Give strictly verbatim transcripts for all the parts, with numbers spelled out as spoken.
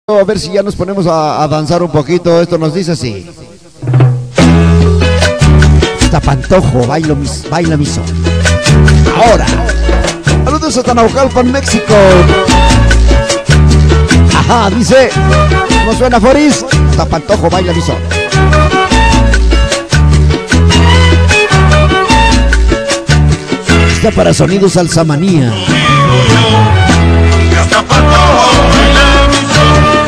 A ver si ya nos ponemos a, a danzar un poquito. Esto nos dice así. Hasta Pantojo, baila mis, baila mi son. Ahora, saludos hasta Naucalpan, México. Ajá, dice, ¿cómo suena, Foris? Hasta Pantojo, baila mi son. Está para sonidos Salsamanía. Hasta Pantojo, baila mi son.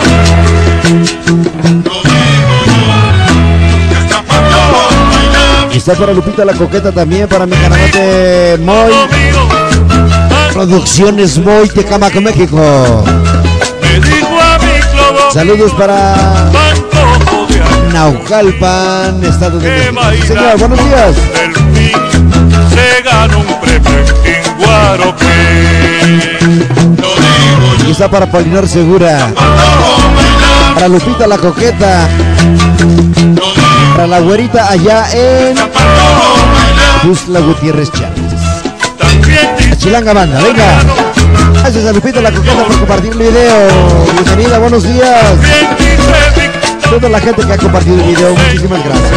Y está para Lupita la Coqueta también, para mi canalote Moy. Producciones Moy, Tecamac, México. Saludos para Naucalpan, Estado de México. Señor, buenos días. Se ganó un premio en Guaroque. Y está para Polinar Segura, para Lupita la Coqueta, para la güerita allá en Tuzla Gutiérrez Chávez. Chilanga Banda, venga. Gracias a Lupita la Coqueta por compartir el video. Bienvenida, buenos días. Toda la gente que ha compartido el video, muchísimas gracias.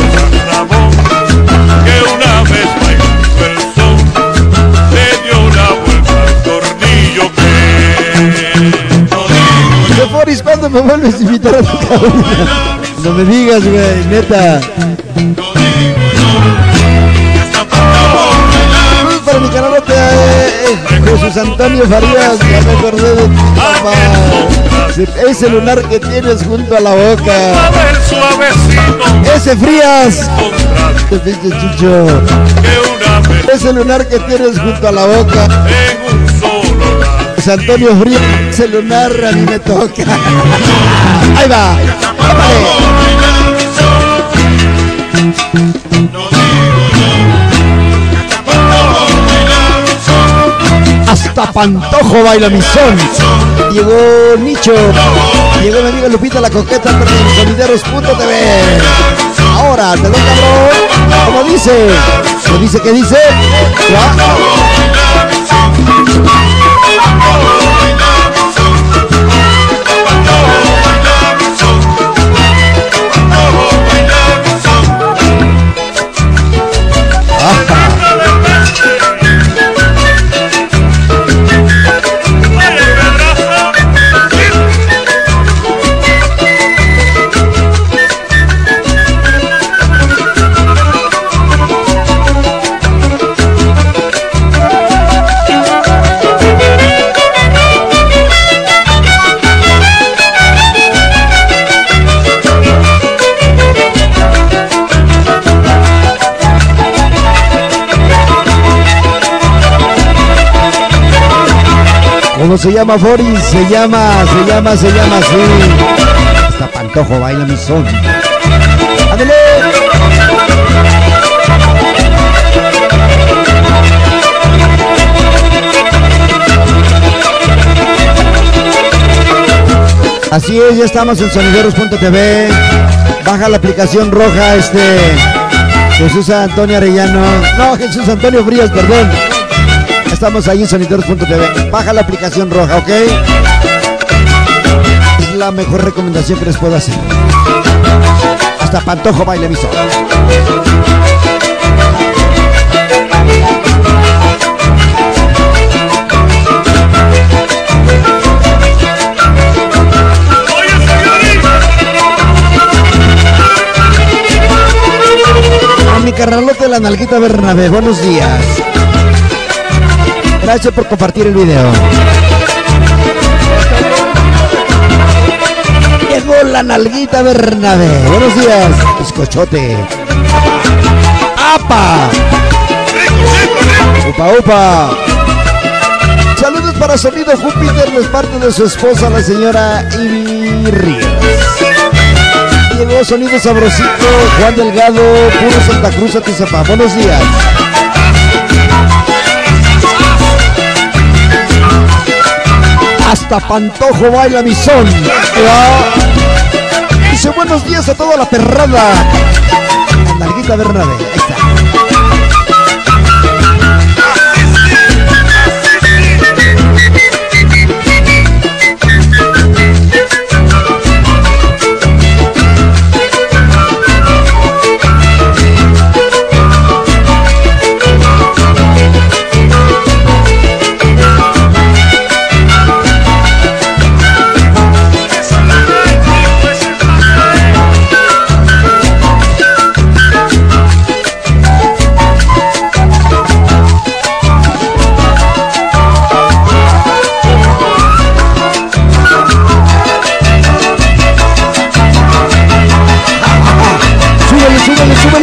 Que una vez bailando el son, se dio la vuelta al tornillo que... De Foris, ¿cuándo me vuelves a invitar a tu cabina? No me digas, güey, neta. Saludos para mi canalote, eh, Jesús Antonio Farías. Ya me acordé de tu papá. Ese lunar que tienes junto a la boca. Ese Frías. Este pinche chucho. Ese lunar que tienes junto a la boca. Jesús Antonio Frías. Ese lunar a mí me toca. Ahí va. Hasta Pantojo baila mi son. Llegó Nicho. Llegó mi amiga Lupita la Coqueta con el Sonideros punto t v. Ahora, te doy, cabrón. ¿Cómo dice? ¿Qué dice? ¿Qué dice? ¿Ya? ¿Cómo se llama, Foris? Se llama, se llama, se llama así. Hasta Pantojo baila mi son. ¡Ándale! Así es, ya estamos en sonideros punto t v. Baja la aplicación roja, este Jesús Antonio Arellano. No, Jesús Antonio Frías, perdón. Estamos ahí en sonideros punto t v. Baja la aplicación roja, ¿ok? Es la mejor recomendación que les puedo hacer. Hasta Pantojo baila mi son. A mi carnalote la nalguita Bernabé, buenos días. Gracias por compartir el video. Llegó la nalguita Bernabé. Buenos días, bizcochote. ¡Apa! ¡Upa, upa! Saludos para Sonido Júpiter, de parte de su esposa, la señora Ivy Ríos. Llegó Sonido Sabrosito, Juan Delgado, Puro Santa Cruz, Atizapán. Buenos días. Hasta Pantojo baila mi son. Dice buenos días a toda la perrada. Nalguita Bernabé. Ahí está.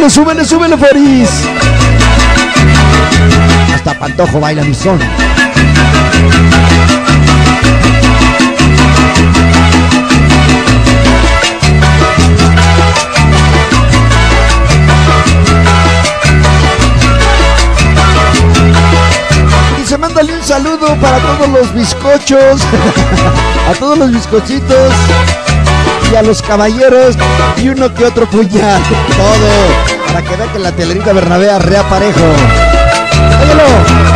Súbele, súbele, súbele, Foris. Hasta Pantojo baila mi son. Y se mándale un saludo para todos los bizcochos, a todos los bizcochitos y a los caballeros y uno que otro puñal. Todo para que vean que la telerita Bernabé arrea parejo. ¡Óyelo!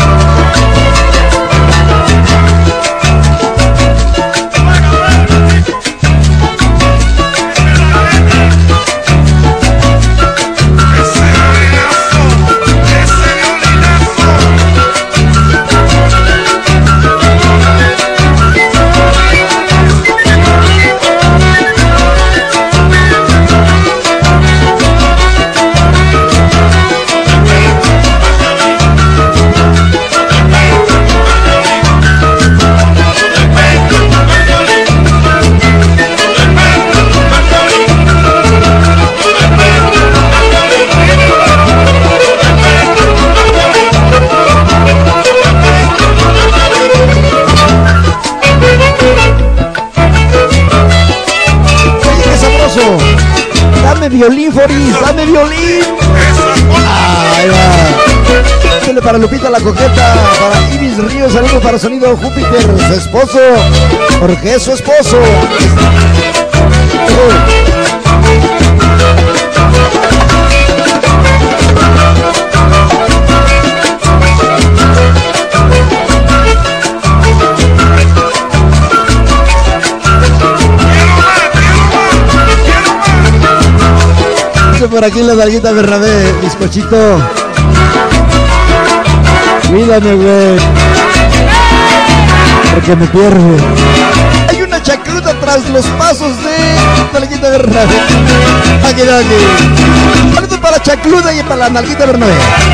Dame violín, Foris, dame violín. Ahí va. Dale para Lupita la Coqueta, para Ibis Ríos, saludos para Sonido Júpiter, su esposo, porque es su esposo. Por aquí la nalguita Bernabé, bizcochito. Cuídame, güey, porque me pierde. Hay una chacluda tras los pasos de nalguita Bernabé. Aquí, aquí. Saludos para la chacluda y para la nalguita Bernabé.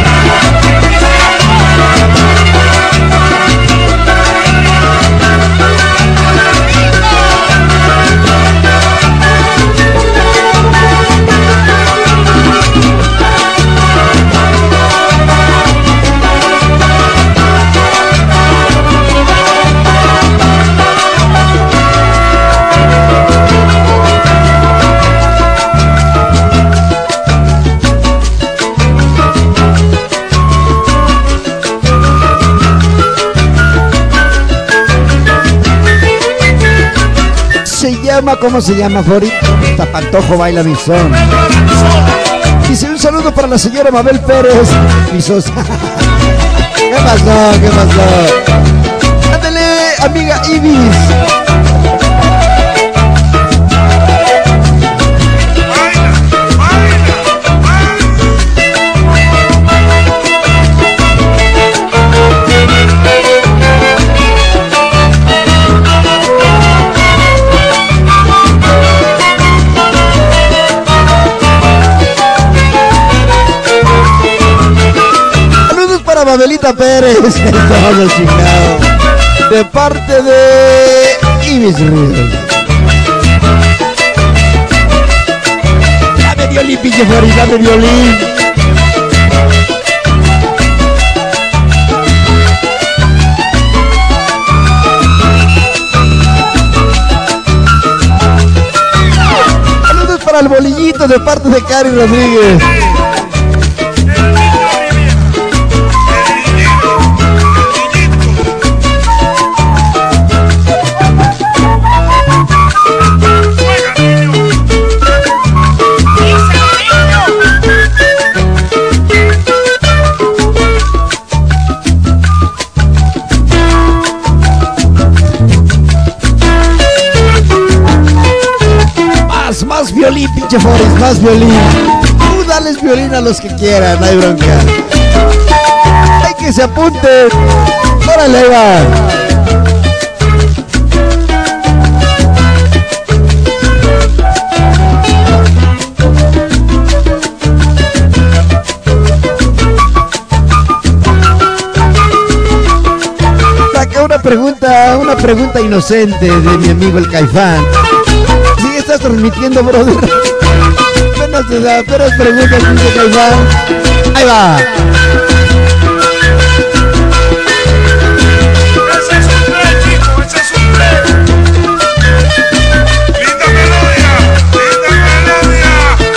¿Cómo se llama, Fori? Hasta Pantojo baila mi son. Dice un saludo para la señora Mabel Pérez, mi sosa. ¿Qué pasó? ¿Qué pasó? Ándale, amiga Ibis. Mabelita Pérez, estamos chingados. De parte de Ibis Ríos. Dame violín, pinche Foris, dame violín. Saludos para el bolillito de parte de Cari Rodríguez. Más violín, pinche Foris, más violín. Tú dales violín a los que quieran, no hay bronca. Hay que se apunten. Órale, va. Saca una pregunta, una pregunta inocente de mi amigo el Caifán. ¿Estás transmitiendo, brother? respuestas de las peores preguntas, dice Caifán. Ahí va. Ese es un tren, chico, ese es un tren. Linda melodía, linda melodía.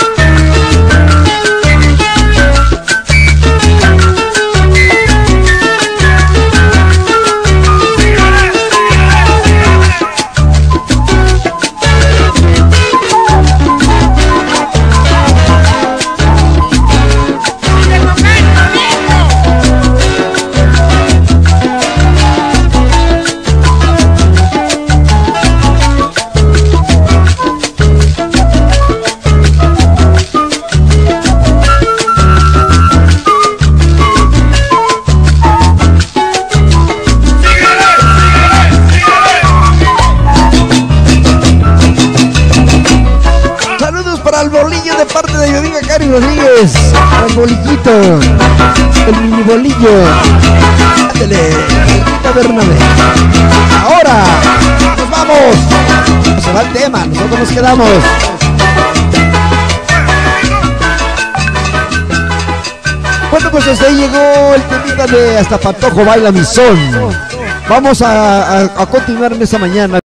Al bolillo de parte de mi amiga Cari Rodríguez. Al bolillito, el mini bolillo. Ándale, Rita Bernabé. Ahora nos vamos. Se va el tema, nosotros nos quedamos. Bueno, pues hasta ahí llegó el temita de Hasta Patojo Baila Mi Son. Vamos a, a, a continuar en esa mañana.